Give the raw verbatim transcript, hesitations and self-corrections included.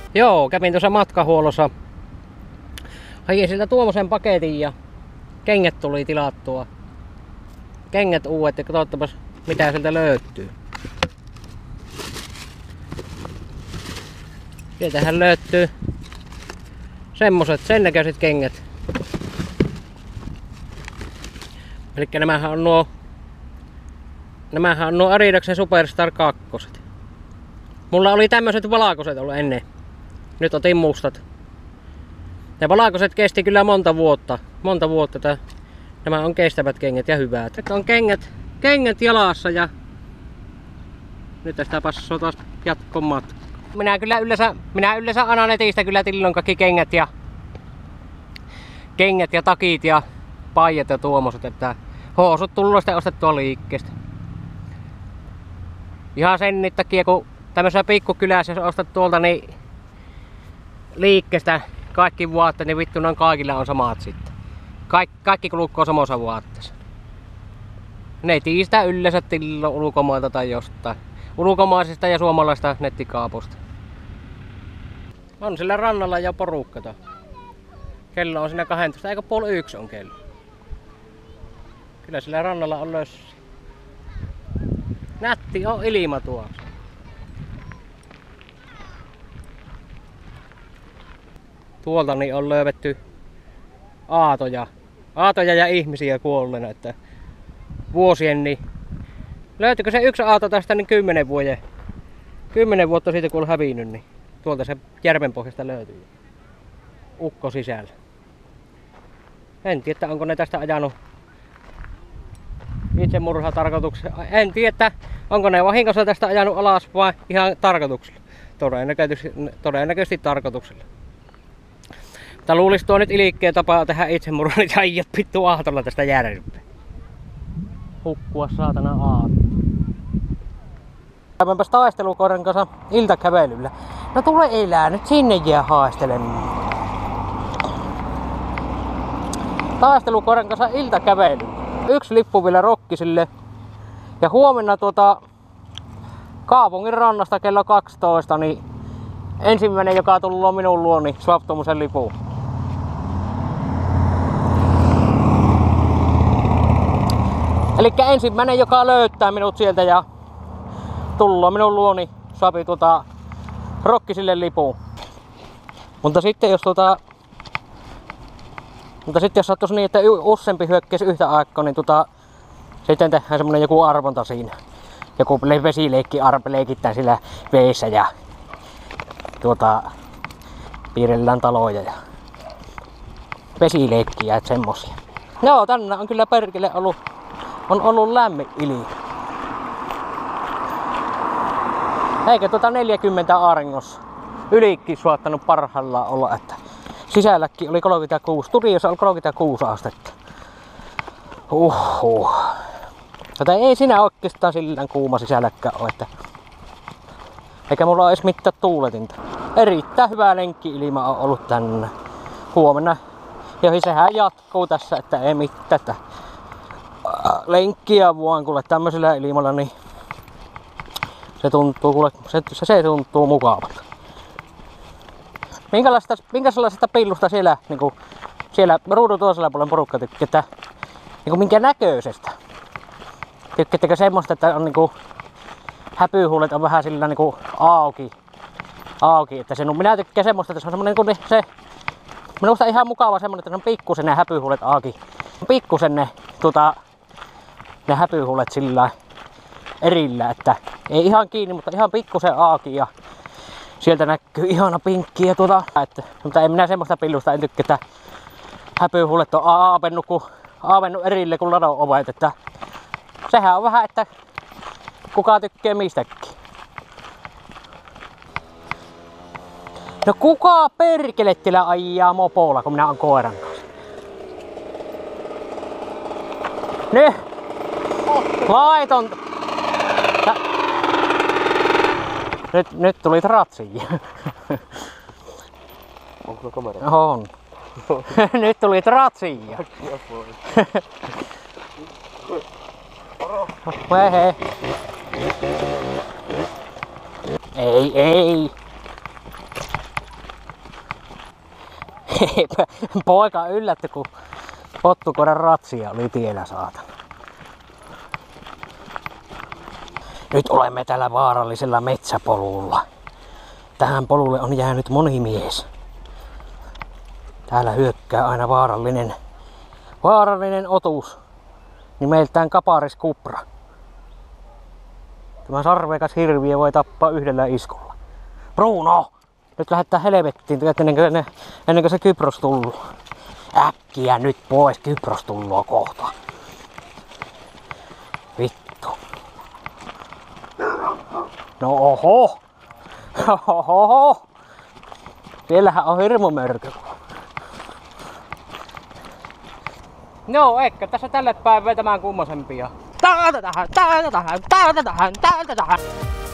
Joo, kävin tuossa matkahuollossa. Hain siltä tuommoisen paketin ja kengät tuli tilattua. Kengät uudet ja katsottapas mitä sieltä löytyy. Sieltähän löytyy semmoset sen näköiset kengät. Elikkä nämähän on nuo Nämähän on nuo Adidaksen Superstar kaksi. Mulla oli tämmöiset valkoiset ollut ennen. Nyt otin mustat. Ne valkoiset kesti kyllä monta vuotta. Monta vuotta. Tää. Nämä on kestävät kengät ja hyvät. Nyt on kengät, kengät jalassa ja nyt tästä passoo taas jatkoon matka. Minä kyllä yleensä, minä yleensä aina netistä kyllä tilloin kaikki kengät ja kengät ja takit ja paijat ja tuommoiset, että housut tullut sitten ostettua liikkeestä. Ihan sen takia, kun tämmöisessä pikkukylässä jos ostat tuolta niin liikkeestä kaikki vaatteet, niin vittu noin kaikilla on samat sitten. Kaik, kaikki kulukoo samassa vaatteessa. Netistä yleensä tillo ulkomailta tai jostain. Ulkomaisista ja suomalaista nettikaapusta. On sillä rannalla jo porukkata. Kello on siinä kaksitoista, eikö puoli yksi on kello. Kyllä sillä rannalla on lössä. Nätti on ilma tuossa. Tuolta niin on löydetty aatoja. Aatoja ja ihmisiä kuolleena, että vuosien niin. Löytyykö se yksi aato tästä niin kymmenen vuoden? Kymmenen vuotta siitä kun on hävinnyt, niin tuolta se järven pohjasta löytyy. Ukko sisällä. En tiedä, onko ne tästä ajanut itsemurhatarkoituksella. En tiedä, onko ne vahingossa tästä ajanut alas vai ihan tarkoituksella. Todennäköisesti, todennäköisesti tarkoituksella. Mutta luulisi tuo nyt ilkeä tapa tehdä itsemurhaa, niin äijät pittuu aatolla tästä järveä. Hukkua saatana aato. Käydäänpäs taistelukoiran kanssa iltakävelyllä. No tule elää, nyt sinne jää haastelemaan. Taistelukoiran kanssa iltakävelyllä. Yksi lippu vielä Rokkisille. Ja huomenna tuota kaupungin rannasta kello kaksitoista, niin ensimmäinen joka tullut minun luoni swap tommosen lipun. Elikkä ensimmäinen joka löytää minut sieltä ja tullut minun luoni swapi tuota Rokkisille lipuun. Mutta sitten jos tuota Mutta sitten jos sattuisi niin, että useampi hyökkäisi yhtä aikaa, niin tota, sitten tehdään semmonen joku arvonta siinä. Joku vesileikki arpe leikittää sillä veessä ja tuota, piirrellään taloja ja vesileikkiä ja semmosia. Joo, tänne on kyllä perkele ollut, on ollut lämmin ilma. Eikä tuota neljäkymmentä auringossa ylikin suottanut parhaillaan olla, että sisälläkin oli kolmekymmentäkuusi, studiossa oli kolmekymmentäkuusi astetta. Uhuh. Tätä ei siinä oikeastaan sillään kuuma sisälläkään ole, että eikä mulla ole edes mitään tuuletinta. Erittäin hyvä lenkki-ilma on ollut tänne. Huomenna. Ja sehän jatkuu tässä, että ei mitään. Että lenkkiä vaan kuule tämmöisellä ilmalla, niin se tuntuu, kuule, se, se tuntuu mukavalta. Minkälaista, minkälaisesta pillusta siellä, niin kuin, siellä ruudun toisella puolella porukka tykkää? Niin minkä näköisestä? Tykkäättekö semmoista, että on niin kuin, häpyhuulet on vähän sillä niin kuin, auki, auki, että se, no, minä tykkään semmoista, että se on semmoinen niin se, minusta ihan mukava semmoinen, että se on pikkusen ne häpyhuulet auki. Pikkusen ne, tota, ne häpyhuulet sillä erillä, että ei ihan kiinni, mutta ihan pikkusen auki ja sieltä näkyy ihana pinkki ja tuota, että, mutta en minä semmoista pillusta en tykkää, että häpyhuulet on aavennut, kun, aavennut erille kuin ladon ovet, että sehän on vähän, että kuka tykkää mistäkin. No kuka perkelettilä ajaa mopolla, kun minä on koiran kanssa? Nyt! Laiton! Tä... Nyt, nyt tuli tratsiin. Onko se kamera? On. Nyt tuli tratsiin. Hei hei. Ei, ei. Poika yllätty, kun pottukoiran ratsia oli tiellä saatana. Nyt olemme täällä vaarallisella metsäpolulla. Tähän polulle on jäänyt moni mies. Täällä hyökkää aina vaarallinen, vaarallinen otus. Nimeltään kapariskupra. Tämä sarveikas hirviö voi tappaa yhdellä iskulla. Bruno! Nyt lähettää helvettiin, ennen kuin, ennen kuin se Kypros tullut. Äkkiä nyt pois, Kypros tullut kohta. Vittu. No oho! Oho! Siellähän on hirmumörkö. No, ehkä tässä tälle päivää tämän kummosempia. Täältä tähän, täältä tähän, täältä tähän, täältä tähän.